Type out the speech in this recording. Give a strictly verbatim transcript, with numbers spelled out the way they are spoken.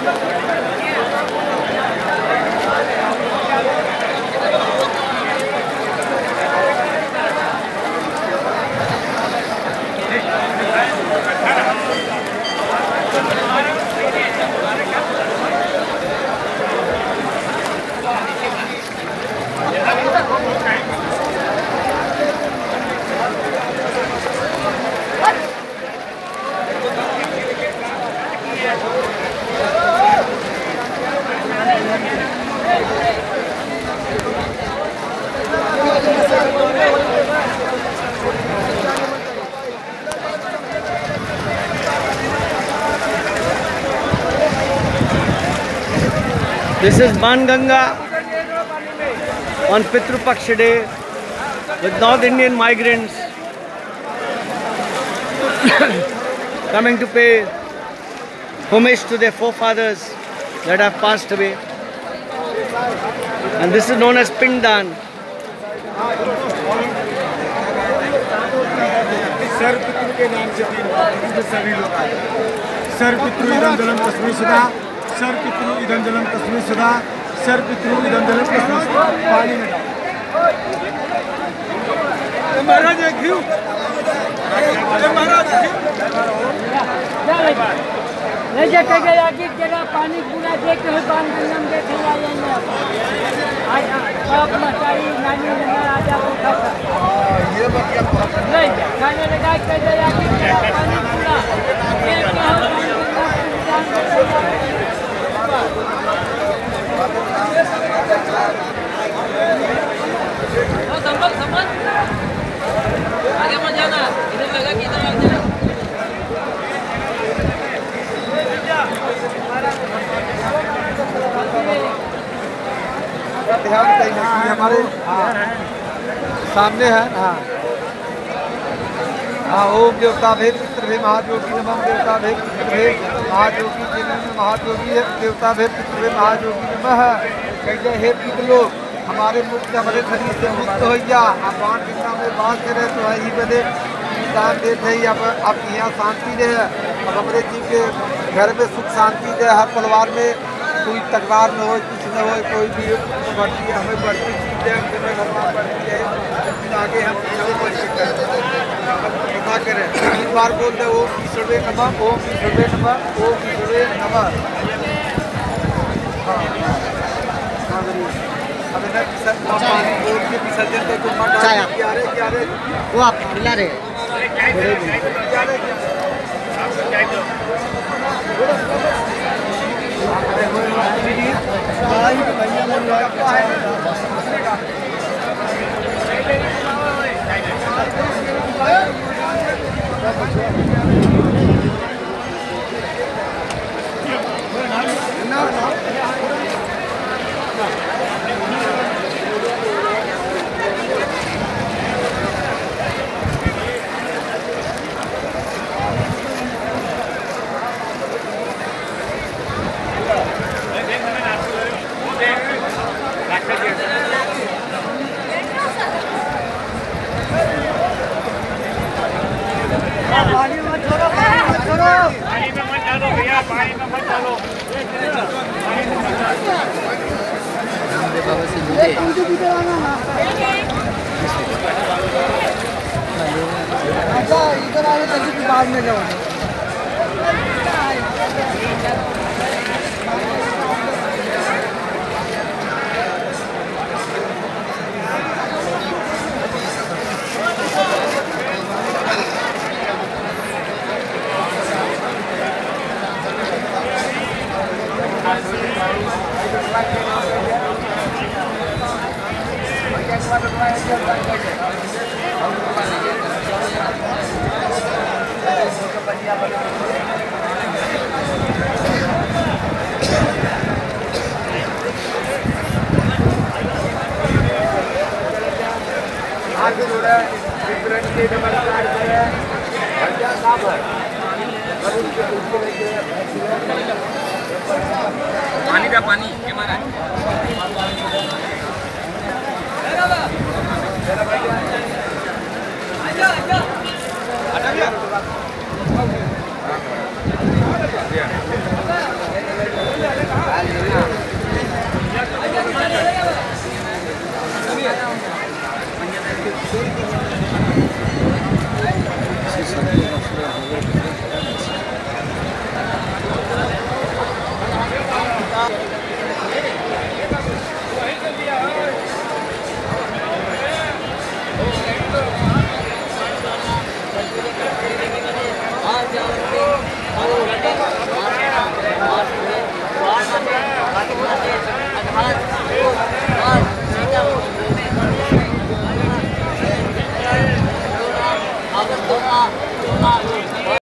This is Banganga on Pitru Paksha Day with North Indian migrants coming to pay homage to their forefathers that have passed away. And this is known as Pindan. सर पितृ के नाम से सभी लोग आए। Sir पितृ इदं जलम तस्मै सदा, सर पितृ इदं जलम तस्मै सदा, सर पितृ इदं जलम तस्मै सदा। पानी में महाराज क्यों महाराज नहीं देखे गए आगे जगह पानी पूरा देखे हुए बांध गंगा में देखे जाएंगे। आज बाप मचाई नानी नंबर आजा उठा था ये बात क्या नहीं खाने लगा के जाए आगे पानी पूरा देखे हुए संभल संभल आगे मत जाना इधर लगा कि इधर लग जाना। ध्यान चाहिए हमारे सामने है। हाँ हाँ ओम देवता भेद पितृ भे महाजोगी नमः देवता भेद पितृ भे महाजोगी महाजोगी देवता भेद पितृ भे महाजोगी नमः। कहते हे पितृ लोग हमारे मुक्त हमारे शरीर से मुक्त हो जा। आप बाण गंगा में बांस से रहे तो है ही बदे दान देते ही अब आप यहाँ शांति दे। अब हमारे जी के घर में सुख शांति दे। हर परिवार में कोई तकरार न हो, कुछ न हो, कोई भी बढ़ती हमें बढ़ती चीज़ है भगवान बढ़ती है। आगे हम पता करें तीन बार बोलते ओम ईश्वरे नमः ओम ईश्वरे नमः ओम ईश्वरे नमः। अभी ना पानी बोल के विसर्जन तो तुम क्या रहे क्या रहे वो आप मिला रहे पानी में मत छोड़ो पानी में मत छोड़ो पानी में मत डालो भैया पानी में मत डालो। रामदेव बाबा से मिले अच्छा इधर आने तक की बाद में जाओ। पानी का पानी हमारा आगे